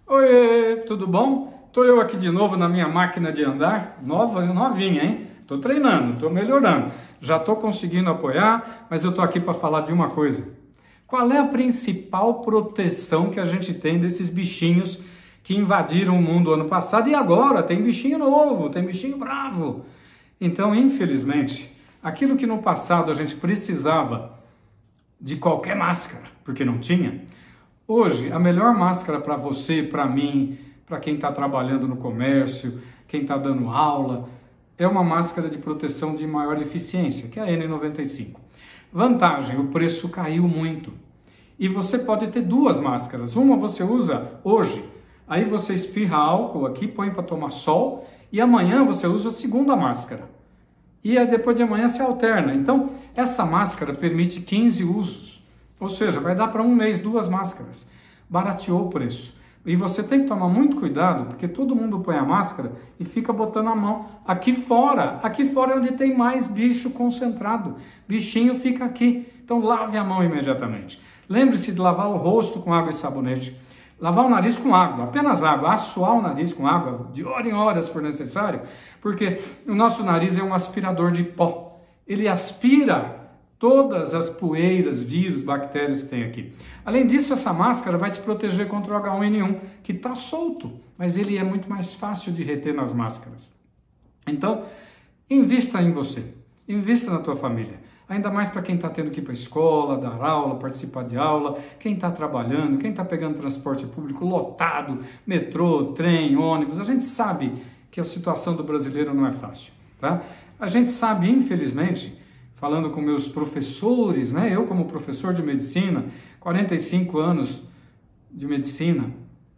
Oi, tudo bom? Tô eu aqui de novo na minha máquina de andar, novinha, hein? Tô treinando, tô melhorando. Já tô conseguindo apoiar, mas eu tô aqui para falar de uma coisa. Qual é a principal proteção que a gente tem desses bichinhos que invadiram o mundo ano passado e agora tem bichinho novo, tem bichinho bravo? Então, infelizmente, aquilo que no passado a gente precisava de qualquer máscara, porque não tinha, hoje, a melhor máscara para você, para mim, para quem está trabalhando no comércio, quem está dando aula, é uma máscara de proteção de maior eficiência, que é a N95. Vantagem, o preço caiu muito. E você pode ter duas máscaras. Uma você usa hoje, aí você espirra álcool aqui, põe para tomar sol, e amanhã você usa a segunda máscara. E aí depois de amanhã você alterna. Então, essa máscara permite 15 usos. Ou seja, vai dar para um mês duas máscaras. Barateou o preço. E você tem que tomar muito cuidado, porque todo mundo põe a máscara e fica botando a mão aqui fora. Aqui fora é onde tem mais bicho concentrado. Bichinho fica aqui. Então lave a mão imediatamente. Lembre-se de lavar o rosto com água e sabonete. Lavar o nariz com água, apenas água, assoar o nariz com água, de hora em hora se for necessário, porque o nosso nariz é um aspirador de pó. Ele aspira todas as poeiras, vírus, bactérias que tem aqui. Além disso, essa máscara vai te proteger contra o H1N1, que está solto, mas ele é muito mais fácil de reter nas máscaras. Então, invista em você, invista na tua família. Ainda mais para quem está tendo que ir para a escola, dar aula, participar de aula, quem está trabalhando, quem está pegando transporte público lotado, metrô, trem, ônibus. A gente sabe que a situação do brasileiro não é fácil, tá? A gente sabe, infelizmente, falando com meus professores, né? Eu como professor de medicina, 45 anos de medicina,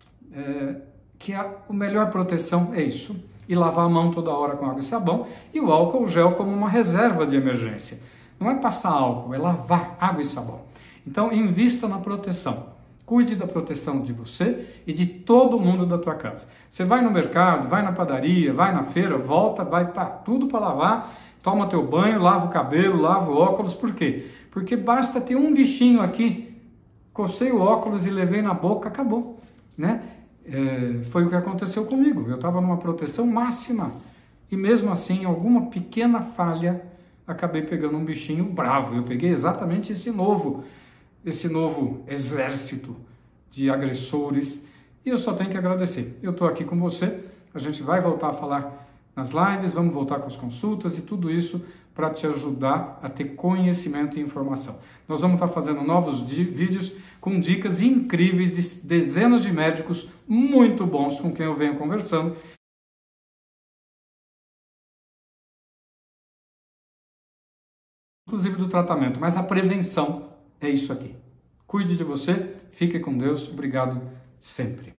que a melhor proteção é isso, e lavar a mão toda hora com água e sabão, e o álcool gel como uma reserva de emergência. Não é passar álcool, é lavar água e sabão. Então, invista na proteção. Cuide da proteção de você e de todo mundo da tua casa. Você vai no mercado, vai na padaria, vai na feira, volta, vai estar tudo para lavar, toma teu banho, lava o cabelo, lava o óculos. Por quê? Porque basta ter um bichinho aqui, cocei o óculos e levei na boca, acabou, né? Foi o que aconteceu comigo. Eu estava numa proteção máxima e mesmo assim, alguma pequena falha, acabei pegando um bichinho bravo. Eu peguei exatamente esse novo exército de agressores e eu só tenho que agradecer. Eu estou aqui com você, a gente vai voltar a falar nas lives, vamos voltar com as consultas e tudo isso para te ajudar a ter conhecimento e informação. Nós vamos estar fazendo novos vídeos com dicas incríveis de dezenas de médicos muito bons com quem eu venho conversando. Inclusive do tratamento, mas a prevenção é isso aqui. Cuide de você, fique com Deus, obrigado sempre.